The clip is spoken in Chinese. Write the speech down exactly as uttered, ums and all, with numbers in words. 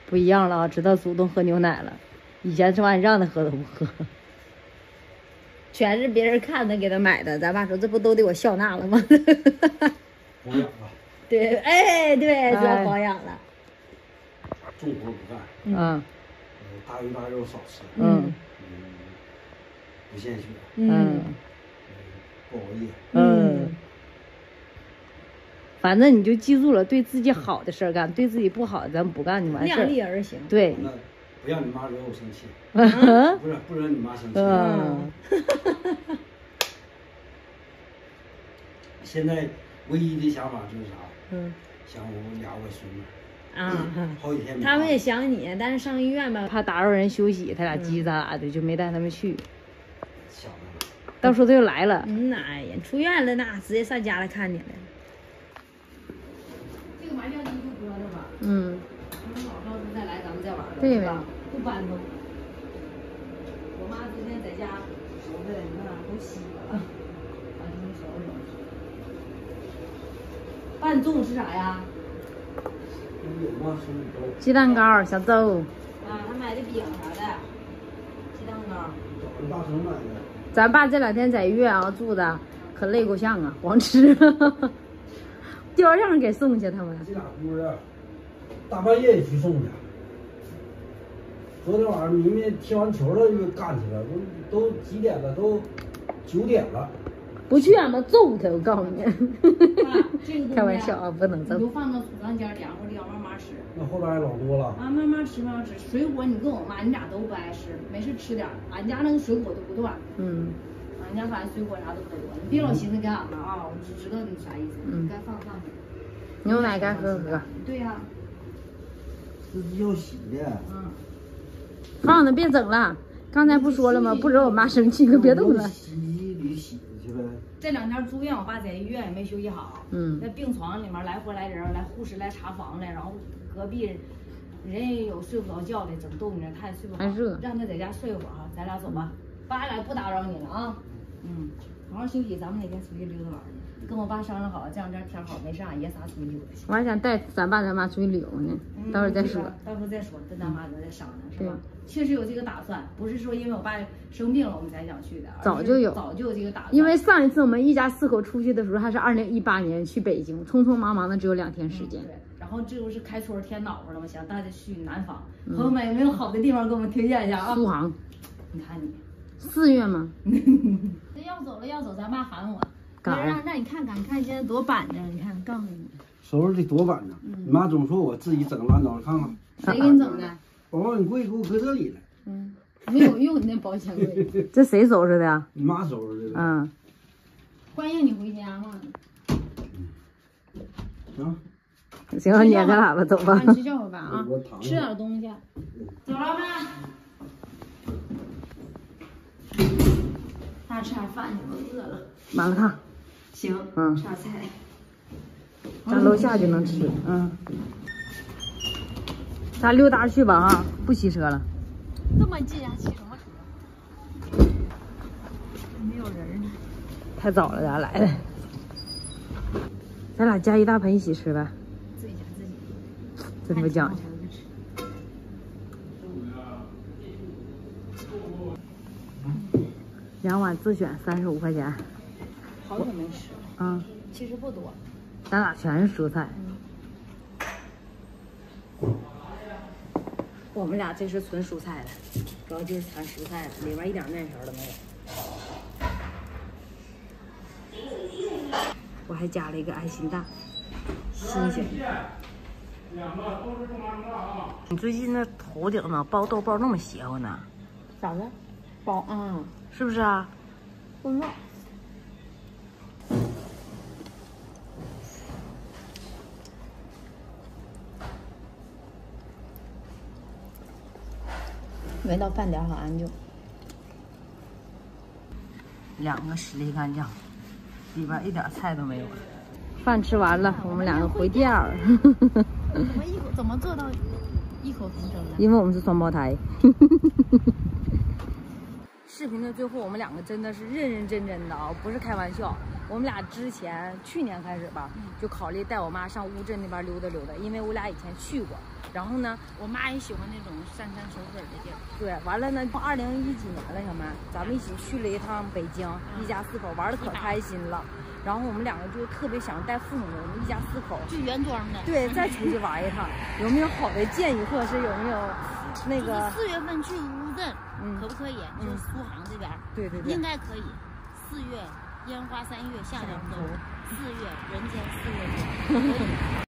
不一样了，知道主动喝牛奶了。以前这玩意让他喝都不喝，全是别人看他给他买的。咱爸说这不都得我笑纳了吗？ 保养了。 对，哎，对，主要保养了。 重活不干。 嗯。呃， 大鱼大肉少吃。 嗯。 嗯。不献血。 嗯。 不熬夜。 嗯。反正你就记住了，对自己好的事儿干，对自己不好的咱不干就完事儿。量力而行。对。 不让你妈惹我生气。不是，不惹你妈生气。 嗯。 现在唯一的想法就是啥？ 嗯。 想我俩我孙子。 啊。 好几天没。 他们也想你，但是上医院吧，怕打扰人休息，他俩叽叽喳喳的，就没带他们去。 想着呢。 到时候他就来了。嗯呐，哎呀，出院了那直接上家来看你了。这个麻将机就搁着吧。嗯。等老到时候再来，咱们再玩了。对吧？不搬动。我妈之前在家收拾的，你看都洗了，把它们收拾收拾。爸，你中午吃啥呀？鸡蛋糕、小粥。啊，他买的饼啥的，鸡蛋糕。 你爸什么买的？ 咱爸这两天在医院啊住的，可累够呛啊，光吃，吊样给送去他们。 这俩姑啊，大半夜也去送去。昨天晚上明明踢完球了就干去了，都都几点了？都九点了。 不去俺们揍他，我告诉你。 爸，这个开玩笑啊，不能揍。 你就放到储藏间凉快凉，慢慢吃。 那后边还老多了。 啊，慢慢吃，慢慢吃。水果你跟我妈，你俩都不爱吃，没事吃点。俺家那个水果都不断。 嗯。 俺家反正水果啥都可多，你别老寻思干俺们啊，我只知道你啥意思。嗯。该放放。 牛奶该喝喝。 对呀。 这是要洗的。 嗯。 放着别整了，刚才不说了吗？不惹我妈生气，可别动了。 洗衣里洗去呗。 这两天住院，我爸在医院也没休息好。 嗯。 在病床里面来回来人，来护士来查房来，然后隔壁人也有睡不着觉的，整冻着，他也睡不好。 还热。 让他在家睡一会儿哈，咱俩走吧。爸俩不打扰你了啊。嗯。好好休息，咱们哪天出去溜达玩去。跟我爸商量好，这两天天好，没事，俺爷仨出去溜达去。 我还想带咱爸咱妈出去旅游呢， 嗯、 到时候再说。 到时候再说，跟咱妈咱再商量，是吧？确实有这个打算，不是说因为我爸生病了我们才想去的， 早就有， 早就有这个打算。 因为上一次我们一家四口出去的时候，还是二零一八年去北京，匆匆忙忙的只有两天时间。嗯、 对，然后这不是开春天暖和了吗？想带他去南方，嗯、朋友们有没有好的地方给我们推荐一下啊？ 苏杭， 你看你， 四月吗？ 这要走了要走，咱爸喊我。让让让你看看，你看现在多板正，你看，告诉你， 收拾的多板正。嗯、你妈总说我自己整烂糟，看看。 谁给你整的？ 宝宝，你柜给我搁这里了。 嗯，没有用，你那保险柜。 这谁收拾的呀？ 你妈收拾的。 嗯。 欢迎你回家嘛。 行。 行，撵个喇叭走吧。 你睡觉吧啊，吃点东西。走了没？大家吃点饭去，我饿了。 麻辣烫。 行。 嗯。 吃点菜。 咱楼下就能吃。嗯。咱溜达去吧啊，不骑车了。 这么近啊，骑什么车？没有人呢。 太早了，咱来的。咱俩加一大盆一起吃呗。 自己夹自己。 真不讲究。两碗自选三十五块钱。 好久没吃了。 嗯。 其实不多。 咱俩全是蔬菜。嗯。我们俩这是纯蔬菜的，主要就是馋蔬菜了，里面一点面条都没有。我还加了一个爱心蛋，新鲜的。你最近那头顶呢包痘痘那么邪乎呢？ 咋的？包啊？ 是不是啊？ 不知道。没到饭点，好安静。 两个十粒干酱，里边一点菜都没有。饭吃完了，我们两个回店儿。 怎么一口怎么做到异口同声的？ 因为我们是双胞胎。视频的最后，我们两个真的是认认真真的啊，不是开玩笑。我们俩之前去年开始吧，就考虑带我妈上乌镇那边溜达溜达，因为我俩以前去过。 然后呢， 我妈也喜欢那种山山水水的地儿。 对，完了呢，二零一几年了，小曼，咱们一起去了一趟北京，嗯、一家四口玩的可开心了。然后我们两个就特别想带父母，我们一家四口去原装的， 对，再出去玩一趟。有没有好的建议，或者是有没有那个？ 四月份去乌镇， 嗯， 可不可以？就是苏杭这边， 对对对， 应该可以。四月烟花三月下两周，四月人间四月多。